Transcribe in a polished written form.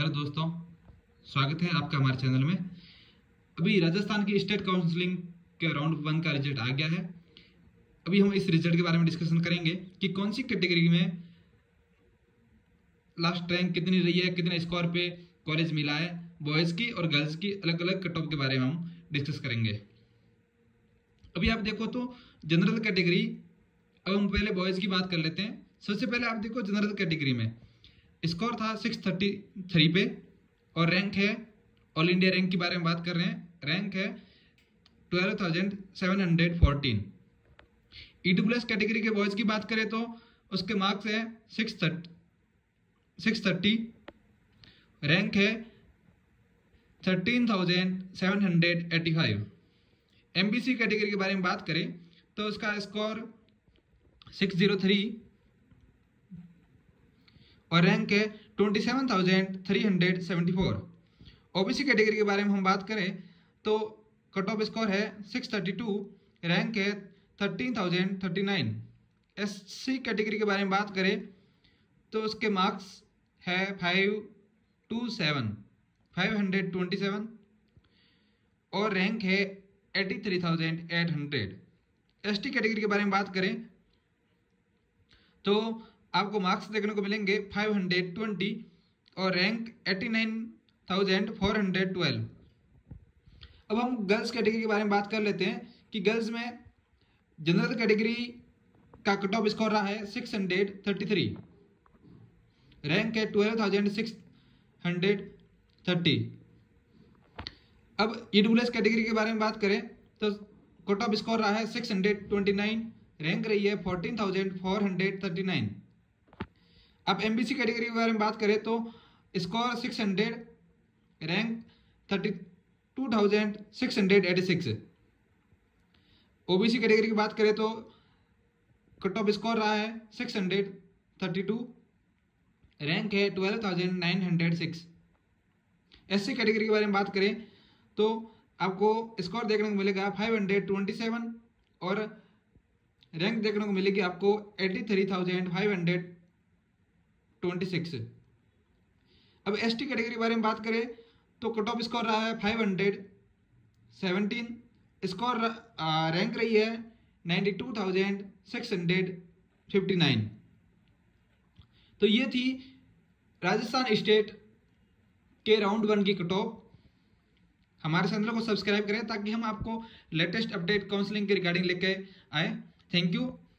Hello दोस्तों, स्वागत है आपका हमारे चैनल में। अभी राजस्थान की स्टेट काउंसलिंग के राउंड 1 का रिजल्ट आ गया है। अभी हम इस रिजल्ट के बारे में डिस्कशन करेंगे कि कौन सी कैटेगरी में लास्ट रैंक कितनी रही है, कितने स्कोर पे कॉलेज मिला है। बॉयज़ की और गर्ल्स की अलग अलग कट ऑफ के बारे में हम डिस्कस करेंगे। अभी आप देखो तो जनरल कैटेगरी, अब हम पहले बॉयज़ की बात कर लेते हैं। सबसे पहले आप देखो जनरल कैटेगरी में स्कोर था 633 पे और रैंक है, ऑल इंडिया रैंक के बारे में बात कर रहे हैं, रैंक है 12,714। ईडब्ल्यूएस कैटेगरी के बॉयज़ की बात करें तो उसके मार्क्स है 630, रैंक है 13,785। एमबीसी कैटेगरी के बारे में बात करें तो उसका स्कोर 603 और रैंक है 27,374। ओबीसी कैटेगरी के बारे में हम बात करें तो कट ऑफ स्कोर है 632, रैंक है 13,039। एससी कैटेगरी के बारे में बात करें तो उसके मार्क्स है 527 और रैंक है 83,800। एसटी कैटेगरी के बारे में बात करें तो आपको मार्क्स देखने को मिलेंगे 520 और रैंक 89,412। अब हम गर्ल्स कैटेगरी के बारे में बात कर लेते हैं कि गर्ल्स में जनरल कैटेगरी का कट ऑफ स्कोर रहा है 633, रैंक है 12,630। अब ईडब्ल्यूएस कैटेगरी के बारे में बात करें तो कट ऑफ स्कोर रहा है 629, रैंक रही है 14,439। अब एमबीसी कैटेगरी के बारे में बात करें तो स्कोर 600, रैंक 32,686। ओबीसी कैटेगरी की बात करें तो कट ऑफ स्कोर रहा है 632, रैंक है 12,906। एससी कैटेगरी के बारे में बात करें तो आपको स्कोर देखने को मिलेगा 527 और रैंक देखने को मिलेगी आपको 83,526। अब एसटी कैटेगरी के बारे में बात करें तो कट ऑफ स्कोर रहा है 517, स्कोर रैंक रही है 92,659। तो ये थी राजस्थान स्टेट के राउंड 1 की कट ऑफ। हमारे चैनल को सब्सक्राइब करें ताकि हम आपको लेटेस्ट अपडेट काउंसलिंग के रिगार्डिंग लेके आए। Thank you.